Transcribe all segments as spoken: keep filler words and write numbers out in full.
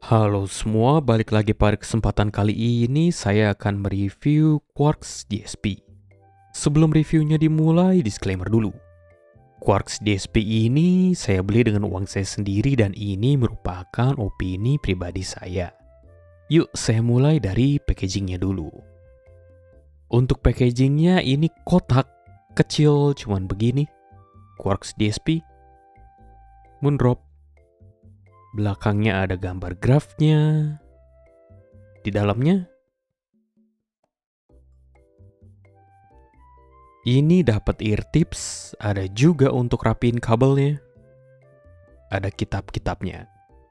Halo semua, balik lagi pada kesempatan kali ini saya akan mereview Quarks D S P. Sebelum reviewnya dimulai, disclaimer dulu. Quarks D S P ini saya beli dengan uang saya sendiri dan ini merupakan opini pribadi saya. Yuk saya mulai dari packagingnya dulu. Untuk packagingnya ini kotak kecil cuman begini. Quarks D S P Moondrop. Belakangnya ada gambar grafnya. Di dalamnya ini dapat ear tips, ada juga untuk rapiin kabelnya. Ada kitab-kitabnya.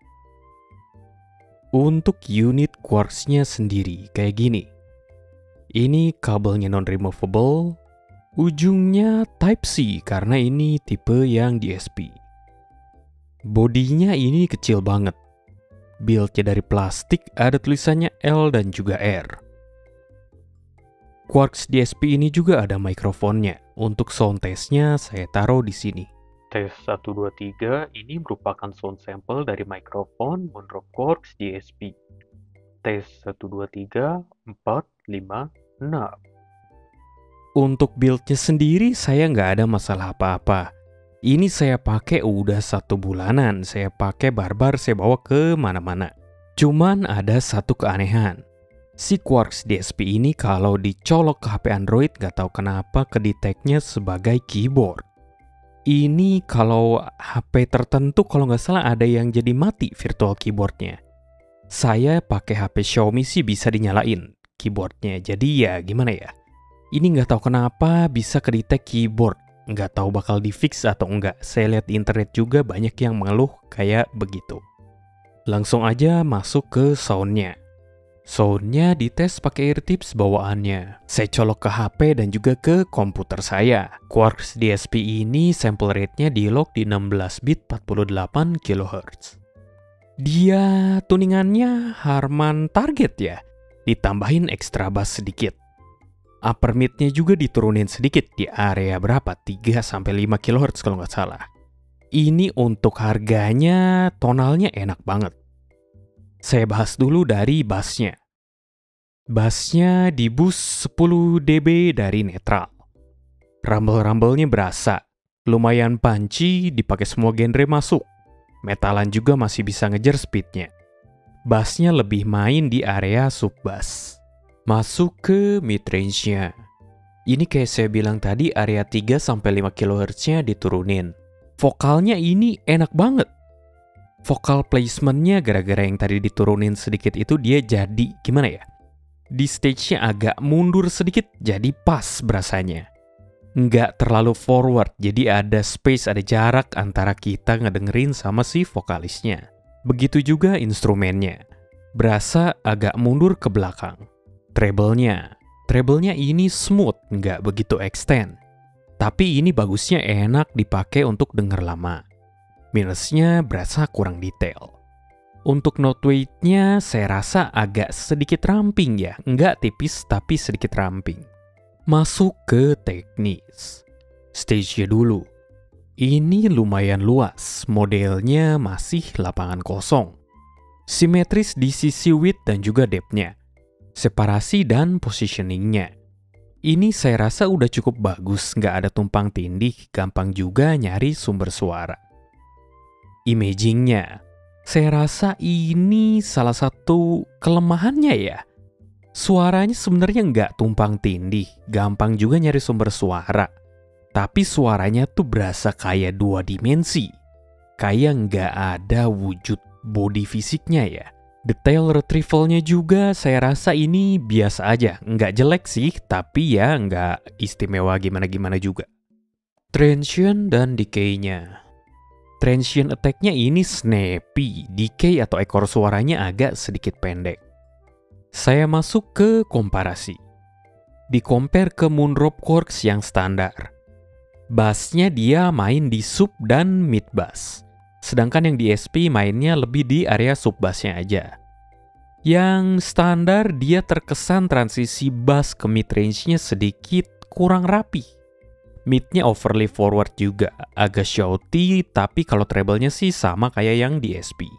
Untuk unit quarksnya sendiri kayak gini. Ini kabelnya non-removable, ujungnya Type C karena ini tipe yang D S P. Bodinya ini kecil banget. Build-nya dari plastik, ada tulisannya L dan juga R. Quarks D S P ini juga ada mikrofonnya. Untuk sound test-nya saya taruh di sini. Tes satu dua tiga ini merupakan sound sample dari mikrofon Moondrop Quarks D S P. Tes satu dua tiga empat lima enam. Untuk build-nya sendiri saya nggak ada masalah apa-apa. Ini saya pakai udah satu bulanan, saya pakai barbar, saya bawa ke mana-mana. Cuman ada satu keanehan. Si Quarks D S P ini kalau dicolok ke H P Android gak tahu kenapa kedeteknya sebagai keyboard. Ini kalau H P tertentu kalau nggak salah ada yang jadi mati virtual keyboardnya. Saya pakai H P Xiaomi sih bisa dinyalain keyboardnya, jadi ya gimana ya. Ini nggak tahu kenapa bisa kedetek keyboard. Nggak tahu bakal di fix atau enggak. Saya lihat di internet juga banyak yang mengeluh kayak begitu. Langsung aja masuk ke soundnya. Soundnya dites pakai ear tips bawaannya. Saya colok ke H P dan juga ke komputer saya. Quarks D S P ini sample rate-nya di lock di enam belas bit empat puluh delapan kilohertz. Dia tuningannya Harman Target ya. Ditambahin extra bass sedikit. Upper mid-nya juga diturunin sedikit di area berapa? tiga sampai lima kilohertz kalau nggak salah. Ini untuk harganya tonalnya enak banget. Saya bahas dulu dari bassnya. Bassnya di boost sepuluh decibel dari netral. Rumble-rumble-nya berasa. Lumayan punchy, dipakai semua genre masuk. Metalan juga masih bisa ngejar speednya. Bassnya lebih main di area sub bass. Masuk ke mid-range-nya. Ini kayak saya bilang tadi area tiga sampai lima kilohertz-nya diturunin. Vokalnya ini enak banget. Vokal placement-nya gara-gara yang tadi diturunin sedikit itu dia jadi gimana ya? Di stage-nya agak mundur sedikit jadi pas berasanya. Nggak terlalu forward jadi ada space, ada jarak antara kita ngedengerin sama si vokalisnya. Begitu juga instrumennya. Berasa agak mundur ke belakang. Treble-nya. Treble-nya ini smooth, nggak begitu extend. Tapi ini bagusnya enak dipakai untuk denger lama. Minusnya berasa kurang detail. Untuk note weight-nya saya rasa agak sedikit ramping ya. Nggak tipis tapi sedikit ramping. Masuk ke teknis. Stage-nya dulu. Ini lumayan luas, modelnya masih lapangan kosong. Simetris di sisi width dan juga depth-nya. Separasi dan positioningnya. Ini saya rasa udah cukup bagus, nggak ada tumpang tindih, gampang juga nyari sumber suara. Imagingnya, saya rasa ini salah satu kelemahannya ya. Suaranya sebenarnya nggak tumpang tindih, gampang juga nyari sumber suara. Tapi suaranya tuh berasa kayak dua dimensi. Kayak nggak ada wujud body fisiknya ya. Detail retrieval-nya juga saya rasa ini biasa aja. Nggak jelek sih, tapi ya nggak istimewa gimana-gimana juga. Transient dan decay-nya. Transient attack-nya ini snappy. Decay atau ekor suaranya agak sedikit pendek. Saya masuk ke komparasi. Di compare ke Moondrop Quarks yang standar. Bass-nya dia main di sub dan mid bass. Sedangkan yang di D S P mainnya lebih di area sub bass-nya aja. Yang standar dia terkesan transisi bass ke mid range-nya sedikit kurang rapi. Mid-nya overly forward juga, agak shouty, tapi kalau treble-nya sih sama kayak yang di D S P.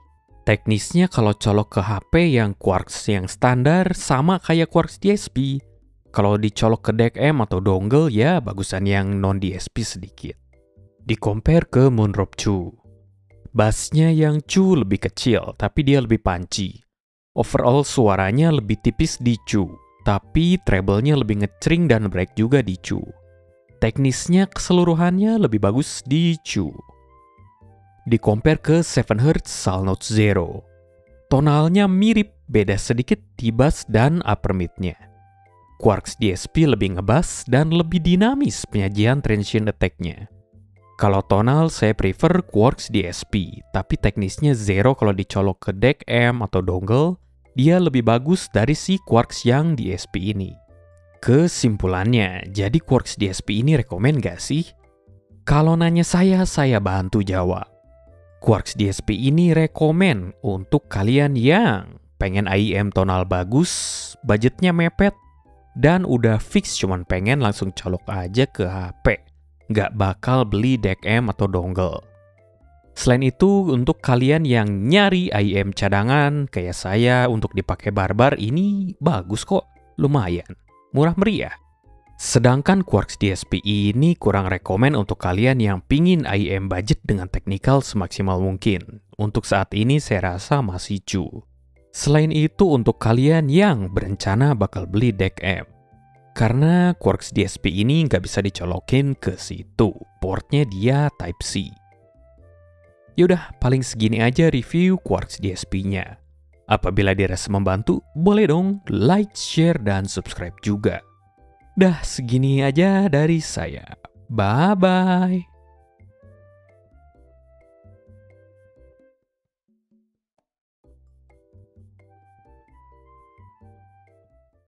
Teknisnya kalau colok ke H P yang Quarks yang standar sama kayak Quarks D S P. Kalau dicolok ke D E C M atau dongle ya bagusan yang non D S P sedikit. Di-compare ke Moonrope two. Bassnya yang Chu lebih kecil tapi dia lebih punchy. Overall suaranya lebih tipis di Chu, tapi treble-nya lebih ngecring dan break juga di Chu. Teknisnya keseluruhannya lebih bagus di Chu. Di-compare ke seven hertz Salnote Zero. Tonalnya mirip, beda sedikit di bass dan upper mid-nya. Quarks D S P lebih ngebass dan lebih dinamis penyajian transient attack-nya. Kalau tonal saya prefer Quarks D S P, tapi teknisnya Zero kalau dicolok ke D E C M atau dongle, dia lebih bagus dari si Quarks yang D S P ini. Kesimpulannya, jadi Quarks D S P ini rekomen gak sih? Kalau nanya saya, saya bantu jawab. Quarks D S P ini rekomen untuk kalian yang pengen I E M tonal bagus, budgetnya mepet, dan udah fix cuman pengen langsung colok aja ke H P. Nggak bakal beli D E C M atau dongle. Selain itu, untuk kalian yang nyari I E M cadangan kayak saya untuk dipakai barbar ini bagus kok, lumayan, murah meriah. Sedangkan Quarks D S P ini kurang rekomen untuk kalian yang pingin I E M budget dengan teknikal semaksimal mungkin. Untuk saat ini saya rasa masih Chu. Selain itu untuk kalian yang berencana bakal beli D E C M. Karena Quarks D S P ini nggak bisa dicolokin ke situ, portnya dia Type C. Yaudah, paling segini aja review Quarks D S P-nya. Apabila dirasa membantu, boleh dong like, share, dan subscribe juga. Dah segini aja dari saya. Bye-bye.